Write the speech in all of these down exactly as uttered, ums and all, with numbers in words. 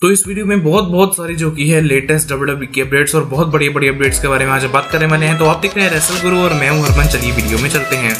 तो इस वीडियो में बहुत बहुत सारी जो की है लेटेस्ट डब्ल्यूडब्ल्यूई की अपडेट्स और बहुत बड़ी बड़ी अपडेट्स के बारे में आज बात करने वाले हैं। तो आप देख रहे हैं रेसल गुरु और मैं हूं हरमन। चलिए वीडियो में चलते हैं।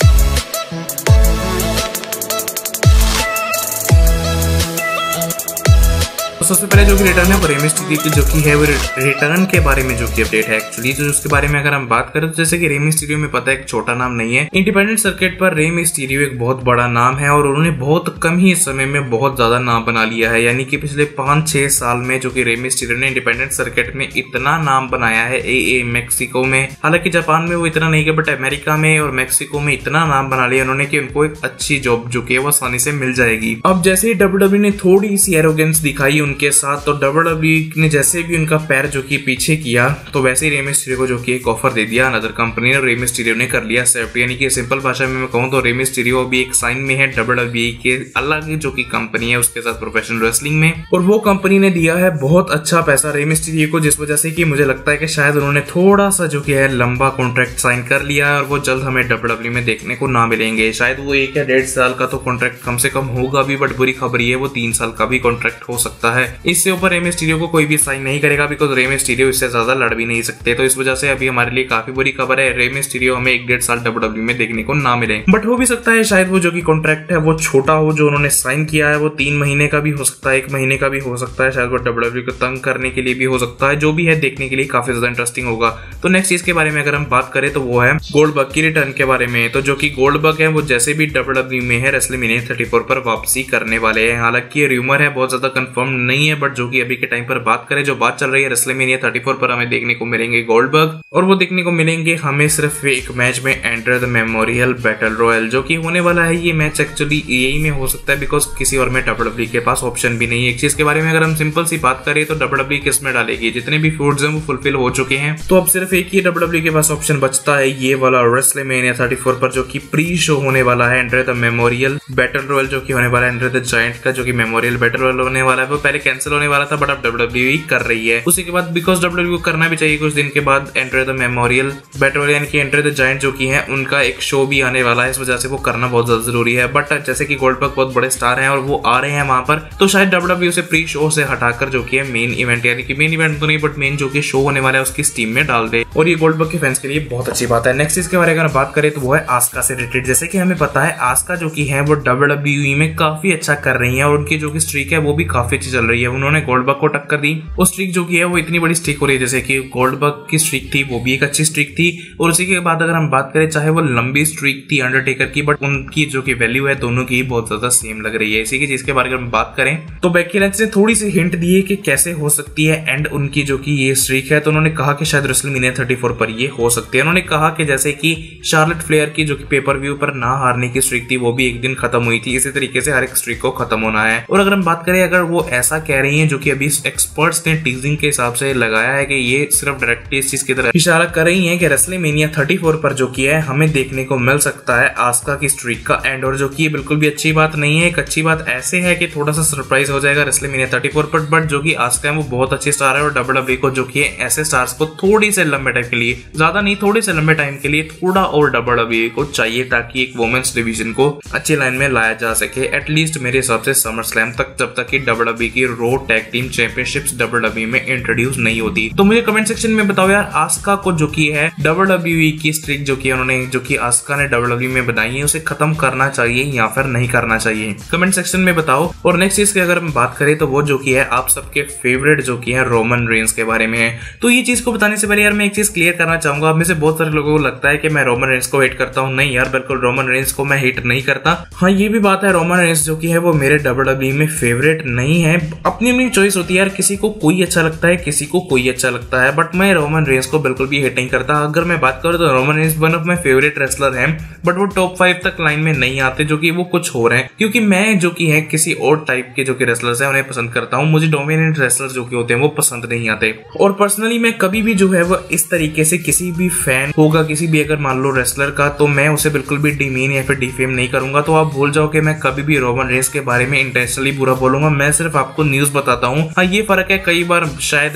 तो सबसे पहले जो कि रिटर्न है वो रे मिस्टीरियो की जो की है वो रिटर्न के बारे में जो की अपडेट है एक्चुअली जो उसके बारे में अगर हम बात करें तो जैसे कि रे मिस्टीरियो में पता है एक छोटा नाम नहीं है। इंडिपेंडेंट सर्किट पर रे मिस्टीरियो एक बहुत बड़ा नाम है और उन्होंने बहुत कम ही समय में बहुत ज्यादा नाम बना लिया है। यानी कि पिछले पांच छह साल में जो कि रे मिस्टीरियो ने इंडिपेंडेंट सर्किट में इतना नाम बनाया है ए ए मैक्सिको में, हालांकि जापान में वो इतना नहीं है बट अमेरिका में और मैक्सिको में इतना नाम बना लिया उन्होंने कि उनको एक अच्छी जॉब जो की है वो आसानी से मिल जाएगी। अब जैसे ही डब्ल्यूडब्ल्यूई ने थोड़ी सी एरोगेंस दिखाई उनके साथ तो डब्ल्यूडब्ल्यूई ने जैसे भी उनका पैर जो कि पीछे किया तो वैसे ही रे मिस्टीरियो को जो कि एक ऑफर दे दिया अनदर कंपनी ने। रे मिस्टीरियो ने कर लिया एक्सेप्ट। यानी कि सिंपल भाषा में मैं कहूं तो रे मिस्टीरियो अभी एक साइन में है डब्ल्यूडब्ल्यूई के अलग जो कि कंपनी है उसके साथ प्रोफेशनल रेसलिंग में, और वो कंपनी ने दिया है बहुत अच्छा पैसा रे मिस्टीरियो को, जिस वजह से कि मुझे लगता है कि शायद उन्होंने थोड़ा सा जो कि है लंबा कॉन्ट्रैक्ट साइन कर लिया है और वो जल्द हमें डब्ल्यूडब्ल्यूई में देखने को ना मिलेंगे। शायद वो एक या डेढ़ साल का तो कॉन्ट्रैक्ट कम से कम होगा भी, बट बुरी खबर ये वो तीन साल का भी कॉन्ट्रैक्ट हो सकता है। इससे ऊपर रे मिस्टीरियो को कोई भी साइन नहीं करेगा बिकॉज रे मिस्टीरियो इससे ज्यादा लड़ भी नहीं सकते। तो इस वजह से अभी हमारे लिए काफी बुरी खबर है, रे मिस्टीरियो हमें एक डेढ़ साल डब्ल्यूडब्ल्यूई में देखने को ना मिले। बट हो भी सकता है शायद वो जो कि कॉन्ट्रैक्ट है वो छोटा हो, जो उन्होंने साइन किया है वो तीन महीने का भी हो सकता है, एक महीने का भी हो सकता है, शायद वो डब्ल्यूडब्ल्यूई को तंग करने के लिए भी हो सकता है। जो भी है देखने के लिए काफी ज्यादा इंटरेस्टिंग होगा। तो नेक्स्ट चीज के बारे में अगर हम बात करें तो वो है गोल्डबर्ग की रिटर्न के बारे में। तो जो कि गोल्डबर्ग है वो जैसे भी डब्ल्यूडब्ल्यूई में है रेसलमेनिया थर्टी फोर पर वापसी करने वाले हैं। हालांकि ये र्यूमर है, बहुत ज्यादा कंफर्म नहीं है, बट जो कि अभी के टाइम पर बात करें जो बात चल रही है रेसलमेनिया थर्टी फोर पर हमें देखने को मिलेंगे गोल्डबर्ग, और वो देखने को मिलेंगे हमें सिर्फ एक मैच में enter the memorial battle royal जो कि होने वाला है। ये मैच एक्चुअली यही में हो सकता है बिकॉज किसी और में डब्ल्यूडब्ल्यूई के पास ऑप्शन भी नहीं है। एक चीज के बारे में अगर हम सिंपल सी बात करें तो डब्ल्यूडब्ल्यूई किस में डालेगी, जितने भी फ्यूड्स हैं वो फुलफिल हो चुके हैं, तो अब सिर्फ एक ही डब्ल्यूडब्ल्यूई के पास ऑप्शन बचता है ये वाला रेसलमेनिया थर्टी फोर पर जो कि प्री शो होने वाला है enter the memorial battle royal जो कि होने वाला है एंटर द जायंट का जो कि मेमोरियल बैटल रॉयल होने वाला है। वो पहले कैंसिल होने वाला था बट अब डब्ल्यूडब्ल्यूई कर रही है। उसी के बाद बिकॉज डब्ल्यूडब्ल्यूई को करना भी चाहिए कुछ दिन के बाद enter the memorial battle royal यानी कि एंटर द जायंट जो कि है उनका एक शो भी आने वाला है, इस वजह से वो करना बहुत ज्यादा जरूरी है। बट जैसे कि गोल्डबर्ग बहुत बड़े स्टार हैं और वो आ रहे हैं वहां पर, तो शायद डब्ल्यूडब्ल्यूई से प्री शो से हटाकर जो कि है मेन इवेंट यानी कि मेन इवेंट तो नहीं बट मेन जो कि शो होने वाला है उसकी स्टीम में डाल दे, और ये गोल्डबर्ग के फैंस के लिए बहुत अच्छी बात है। नेक्स्ट चीज के बारे में अगर बात करें तो वो है आस्का से रिलेटेड। जैसे कि हमें पता है आस्का जो कि है वो डब्ल्यूडब्ल्यूई में काफी अच्छा कर रही है और उनकी जो कि स्ट्रीक है वो भी काफी अच्छी चल रही है। उन्होंने गोल्डबर्ग को टक्कर दी, वो स्ट्रीक जो की है वो इतनी बड़ी स्ट्रीक हो रही है जैसे कि गोल्डबर्ग की स्ट्रीक थी वो भी एक अच्छी स्ट्रीक थी, और उसी के बाद अगर हम बात करें चाहे वो लंबी स्ट्रीक थी अंडरटेकर की बट उनकी जो कि वैल्यू है दोनों की बहुत ज्यादा सेम लग रही है। इसी की चीज के बारे में बात करें तो बेकी लिंच ने थोड़ी सी हिंट दी है कि कैसे हो सकती है एंड उनकी जो कि ये स्ट्रीक है, तो उन्होंने कहा कि शायद रेसलमेनिया थर्टी फोर पर ये हो सकती है। उन्होंने कहा कि जैसे कि शार्लेट फ्लेयर की जो कि पेपर व्यू पर ना हारने की स्ट्रीक थी वो भी एक दिन खत्म हुई थी, इसी तरीके से हर एक स्ट्रीक को खत्म होना है। और अगर हम बात करें अगर वो ऐसा कह रही है जो कि अभी एक्सपर्ट्स ने टीजिंग के हिसाब से लगाया है कि ये सिर्फ डायरेक्टली इस चीज की तरफ इशारा कर रही है कि रेसलमेनिया थर्टी फोर पर जो कि है हमें देखने को मिल सकता है आस्का की स्ट्रीक का एंड, और जो कि बिल्कुल भी अच्छी बात नहीं है। एक अच्छी बात ऐसे है कि थोड़ा सा सरप्राइज हो जाएगा रेसलमेनिया थर्टी फोर पर, बट जो कि आस्का है वो बहुत अच्छी स्टार है और डब्ल्यूडब्ल्यूई को जो कि ऐसे स्टार्स को थोड़ी से लंबे टाइम के लिए, ज्यादा नहीं थोड़े से लंबे टाइम के लिए थोड़ा और डब्ल्यूडब्ल्यूई को चाहिए ताकि एक वुमेन्स डिवीजन को अच्छी लाइन में लाया जा सके एटलीस्ट मेरे हिसाब से समर स्लैम तक, जब तक कि डब्ल्यूडब्ल्यूई की Raw tag team championships WWE में इंट्रोड्यूस नहीं होती। तो मुझे कमेंट सेक्शन में बताओ यार आस्का को जो की है डब्ल्यूडब्ल्यूई की स्ट्रीक जो की उन्होंने जो की आस्का ने डब्ल्यूडब्ल्यूई में बनाई है उसे खत्म करना चाहिए या फिर नहीं करना चाहिए, कमेंट सेक्शन में बताओ। और नेक्स्ट चीज की अगर हम बात करें तो वो जो की है आप सबके फेवरेट जो की है रोमन रेंस के बारे में है। तो ये चीज को बताने से पहले यार मैं एक चीज क्लियर करना चाहूंगा, आप में से बहुत सारे लोगों को लगता है कि मैं रोमन रेंस को हेट करता हूँ। नहीं यार, बिल्कुल रोमन रेंस को मैं हेट नहीं करता। हाँ ये भी बात है रोमन रेंस जो की है वो मेरे डब्ल्यूडब्ल्यूई में फेवरेट नहीं है, अपनी अपनी चॉइस होती है यार, किसी को कोई अच्छा लगता है किसी को कोई अच्छा लगता है, बट मैं रोमन रेंस को बिल्कुल भी हेट नहीं करता। अगर मैं बात करूं तो Roman Reigns one of my favourite wrestler हैं, बट वो टॉप फाइव तक लाइन में नहीं आते जो कि वो कुछ हो रहे हैं, क्योंकि मैं जो कि है किसी और टाइप के जो कि रेसलर्स हैं उन्हें पसंद करता हूं। मुझे डोमिनेंट रेसलर्स जो कि होते हैं वो पसंद नहीं आते, और पर्सनली मैं कभी भी जो है वो इस तरीके से किसी भी फैन होगा किसी भी अगर मान लो रेसलर का, तो मैं उसे बिल्कुल भी डिमीन या फिर डिफेम नहीं करूंगा। तो आप भूल जाओ कि मैं कभी भी रोमन रेंस के बारे में इंटेंशनली बुरा बोलूंगा, मैं सिर्फ आपको न्यूज बताता हूँ। हाँ ये फर्क है, कई बार शायद मैं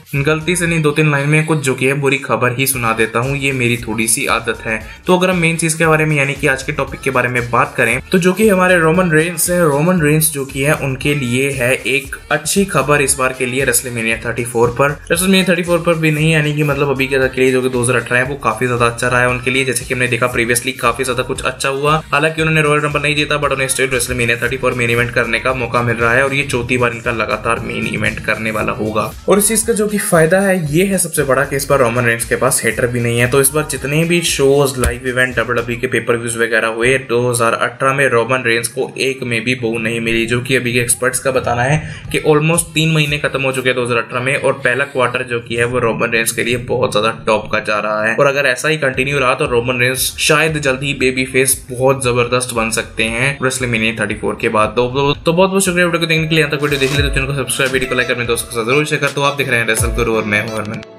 गलती से नहीं दो तीन लाइन में कुछ जो कि है बुरी खबर ही सुना देता हूँ, ये मेरी थोड़ी सी आदत है। तो अगर हम मेन चीज के बारे में यानी कि आज के टॉपिक के बारे में बात करें तो जो कि हमारे रोमन रेंस है, रोमन रेंस जो कि है उनके लिए है एक अच्छी खबर इस बार के लिए रेसलमेनिया थर्टी फोर पर। रेसलमेनिया थर्टी फोर पर भी नहीं, यानी कि मतलब अभी के लिए जो कि दो हज़ार अठारह है वो काफी ज्यादा अच्छा रहा है उनके लिए। जैसे कि हमने देखा प्रीवियसली काफी ज्यादा कुछ अच्छा हुआ, हालांकि उन्होंने रॉयल रंबल नहीं जीता बट उन्हें state WrestleMania thirty four main event करने का मौका मिल रहा है और ये चौथी बार इनका लगातार मेन इवेंट करने वाला होगा। और इस चीज का जो कि फायदा है ये है सबसे बड़ा कि इस बार रोमन रेंस के पास हेटर भी नहीं है। तो इस बार जितने भी shows, live event, W W के पेपर व्यूज वगैरह हुए दो हज़ार अठारह में रोमन रेंस को एक में भी बू नहीं मिली, जो कि अभी के एक्सपर्ट्स का बताना है कि ऑलमोस्ट तीन महीने खत्म हो चुके हैं दो हज़ार अठारह में और पहला क्वार्टर जो कि है वो रोमन रेंस के लिए बहुत ज्यादा टॉप का जा रहा है। और अगर ऐसा ही कंटिन्यू रहा तो रोमन रेंस शायद जल्द ही बेबी फेस बहुत जबरदस्त बन सकते हैं रेसलमेनिया थर्टी फोर के बाद। तो, तो, तो बहुत बहुत शुक्रिया वीडियो को देखने के लिए। यहाँ तक वीडियो देख लिया तो चैनल को सब्सक्राइब, वीडियो को लाइक, अपने दोस्तों के साथ जरूर शेयर कर। तो आप देख रहे हैं रेसल गुरु और मैं हूं हरमन।